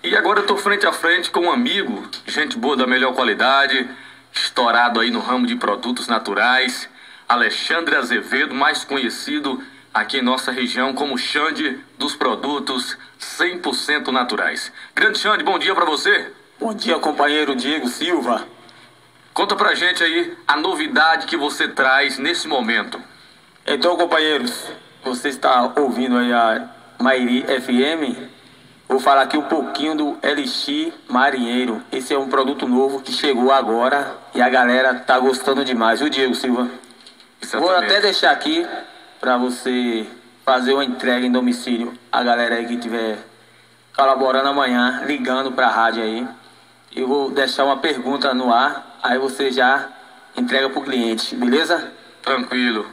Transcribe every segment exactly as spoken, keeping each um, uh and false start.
E agora eu tô frente a frente com um amigo, gente boa da melhor qualidade, estourado aí no ramo de produtos naturais, Alexandre Azevedo, mais conhecido aqui em nossa região como Xande dos produtos cem por cento naturais. Grande Xande, bom dia pra você. Bom dia, companheiro Diego Silva. Conta pra gente aí a novidade que você traz nesse momento. Então, companheiros, você está ouvindo aí a Mairi F M? Vou falar aqui um pouquinho do Elixir Marinheiro. Esse é um produto novo que chegou agora e a galera tá gostando demais, viu, Diego Silva? Exatamente. Vou até deixar aqui para você fazer uma entrega em domicílio. A galera aí que estiver colaborando amanhã, ligando para a rádio aí. Eu vou deixar uma pergunta no ar, aí você já entrega pro cliente, beleza? Tranquilo.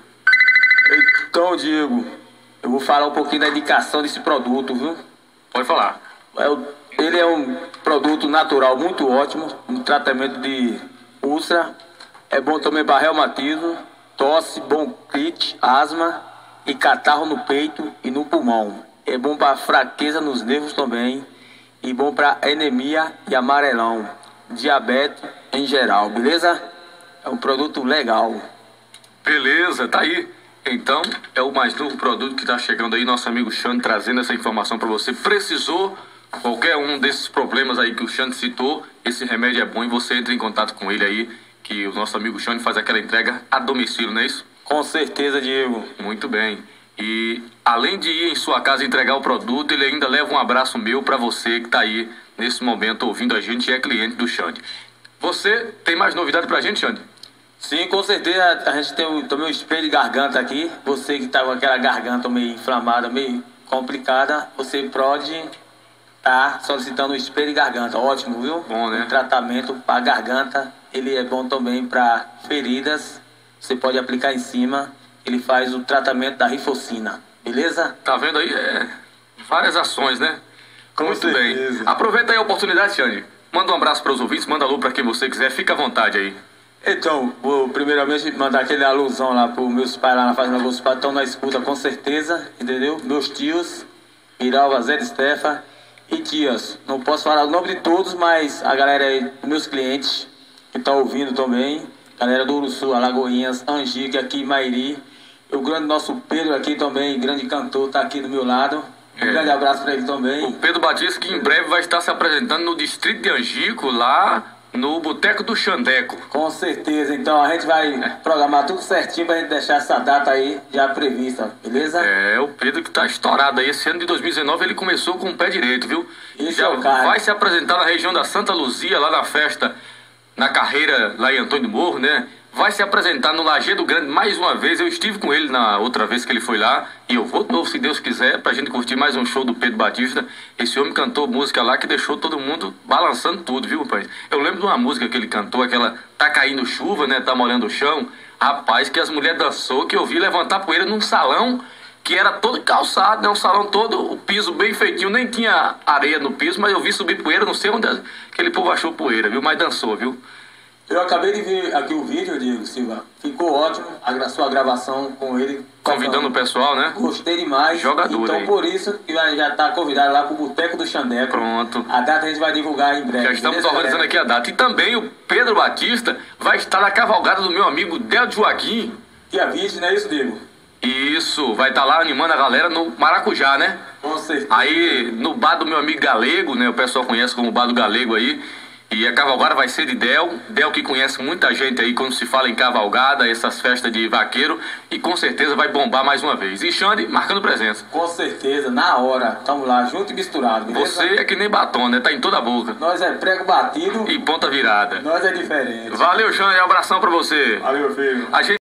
Então, Diego, eu vou falar um pouquinho da indicação desse produto, viu? Pode falar. Ele é um produto natural muito ótimo, um tratamento de úlcera. É bom também para reumatismo, tosse, bronquite, asma e catarro no peito e no pulmão. É bom para fraqueza nos nervos também e bom para anemia e amarelão, diabetes em geral, beleza? É um produto legal. Beleza, tá aí. Então, é o mais novo produto que está chegando aí, nosso amigo Xande trazendo essa informação para você. Precisou, qualquer um desses problemas aí que o Xande citou, esse remédio é bom e você entra em contato com ele aí, que o nosso amigo Xande faz aquela entrega a domicílio, não é isso? Com certeza, Diego. Muito bem. E além de ir em sua casa entregar o produto, ele ainda leva um abraço meu para você que está aí nesse momento ouvindo a gente e é cliente do Xande. Você tem mais novidade para a gente, Xande? Sim, com certeza. A gente tem um, também um espelho de garganta aqui. Você que está com aquela garganta meio inflamada, meio complicada, você pode estar tá solicitando um espelho de garganta. Ótimo, viu? Bom, né? Um tratamento para garganta. Ele é bom também para feridas. Você pode aplicar em cima. Ele faz o tratamento da rifocina. Beleza? Tá vendo aí? É, várias ações, né? Com Muito certeza. bem. Aproveita aí a oportunidade, Xande. Manda um abraço para os ouvintes, manda alô para quem você quiser. Fica à vontade aí. Então, vou primeiramente mandar aquele alusão lá para os meus pais lá na Fazenda Gosto Pato, estão na escuta com certeza, entendeu? Meus tios, Miralva, Zé de Estefa e tias. Não posso falar o nome de todos, mas a galera aí, meus clientes que estão ouvindo também, galera do Uruçu, Alagoinhas, Angique, aqui em Mairi, o grande nosso Pedro aqui também, grande cantor, tá aqui do meu lado. Um É. grande abraço para ele também. O Pedro Batista, que em breve vai estar se apresentando no distrito de Angico, lá no Boteco do Xandeco. Com certeza, então a gente vai programar tudo certinho pra gente deixar essa data aí já prevista, beleza? É, o Pedro que tá estourado aí. Esse ano de dois mil e dezenove ele começou com o pé direito, viu? Isso Já é o cara. vai se apresentar na região da Santa Luzia, lá na festa, na carreira lá em Antônio Morro, né? Vai se apresentar no Lajeado Grande mais uma vez. Eu estive com ele na outra vez que ele foi lá. E eu vou de novo, se Deus quiser, pra gente curtir mais um show do Pedro Batista. Esse homem cantou música lá que deixou todo mundo balançando tudo, viu, rapaz? Eu lembro de uma música que ele cantou, aquela Tá Caindo Chuva, né? Tá molhando o chão. Rapaz, que as mulheres dançou, que eu vi levantar poeira num salão que era todo calçado, né? Um salão todo, o piso bem feitinho. Nem tinha areia no piso, mas eu vi subir poeira. Não sei onde aquele povo achou poeira, viu? Mas dançou, viu? Eu acabei de ver aqui o vídeo, Diego Silva. Ficou ótimo a sua gravação com ele. Convidando o pessoal, né? Gostei demais. Jogador Então aí. por isso que vai já estar convidado lá pro Boteco do Xandeco. Pronto. A data a gente vai divulgar em breve. Já estamos beleza, organizando galera? aqui a data. E também o Pedro Batista vai estar na cavalgada do meu amigo Del Joaquim. Dia vinte, não é isso, Diego? Isso, vai estar lá animando a galera no Maracujá, né? Com certeza. Aí no bar do meu amigo Galego, né? O pessoal conhece como bar do Galego aí. E a cavalgada vai ser de Del. Del que conhece muita gente aí quando se fala em cavalgada, essas festas de vaqueiro. E com certeza vai bombar mais uma vez. E Xande marcando presença. Com certeza, na hora. Tamo lá, junto e misturado, beleza? Você é que nem batom, né? Tá em toda a boca. Nós é prego batido, E ponta virada. nós é diferente. Valeu, Xande. Um abração pra você. Valeu, filho. A gente